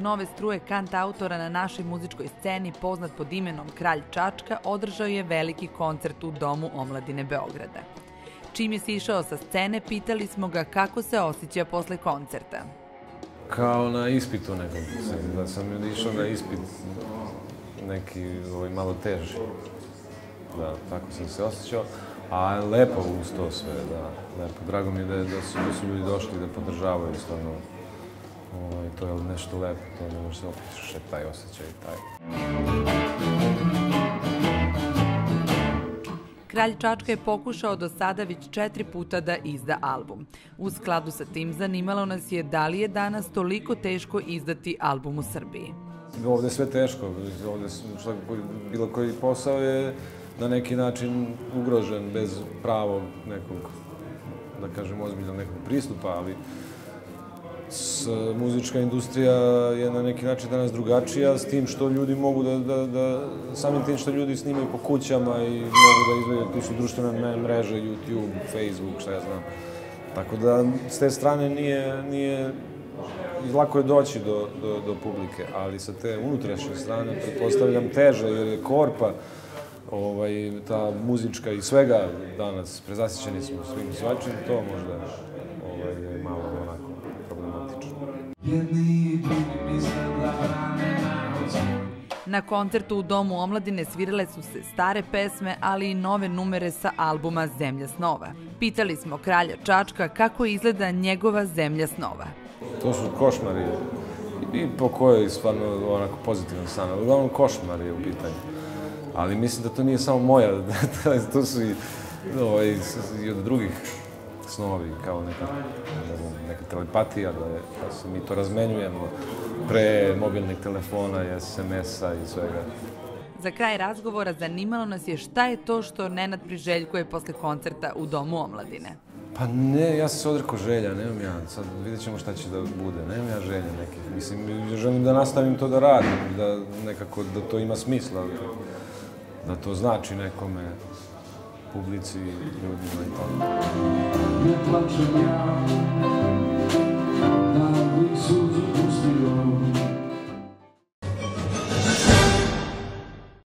nove struje kantautora na našoj muzičkoj sceni, poznat pod imenom Kralj Čačka, održao je veliki koncert u Domu omladine Beograda. Čim je sišao sa scene, pitali smo ga kako se osjeća posle koncerta. Kao na ispitu nekom, da sam išao na ispit neki malo teži. Da, tako sam se osjećao. A lepo uz to sve, da, lepo. Drago mi je da su ljudi došli da podržavaju stvarno. To je nešto lepo, to ne može se opiše, taj osjećaj, taj. Kralj Čačka je pokušao do sada već 4 puta da izda album. U skladu sa tim zanimalo nas je da li je danas toliko teško izdati album u Srbiji. Ovde je sve teško, ovde bilo koji posao je na neki način ugrožen bez pravog nekog, da kažem, ozbiljnog nekog pristupa, ali muzička industrija je na neki način danas drugačija, s tim što ljudi mogu samim tim što ljudi snimaju po kućama i mogu da izgledaju, tu su društvene mreže, YouTube, Facebook, šta ja znam. Tako da, s te strane nije lako je doći do publike, ali sa te unutrašnje strane pretpostavljam teže, jer je korpa, ta muzička i svega danas, prezasićeni smo svim svačim, to možda je malo onako problematično. Na koncertu u Domu omladine svirale su se stare pesme, ali i nove numere sa albuma Zemlja snova. Pitali smo Kralja Čačka kako izgleda njegova Zemlja snova. To su košmari i po kojoj stvarno onako pozitivno san, ali uglavnom košmar je u pitanju. Ali mislim da to nije samo moja, to su i od drugih snovi, kao neka telepatija, da se mi to razmenjujemo pre mobilnih telefona i SMS-a i svega. Za kraj razgovora zanimalo nas je šta je to što Nenad priželjkuje posle koncerta u Domu omladine. Pa ne, ja sam se odrekao želja, nemam ja, sad vidjet ćemo šta će da bude, nemam ja želja nekih, mislim, želim da nastavim to da radim, da nekako, da to ima smisla, da to znači nekome, publici, ljudima i tako.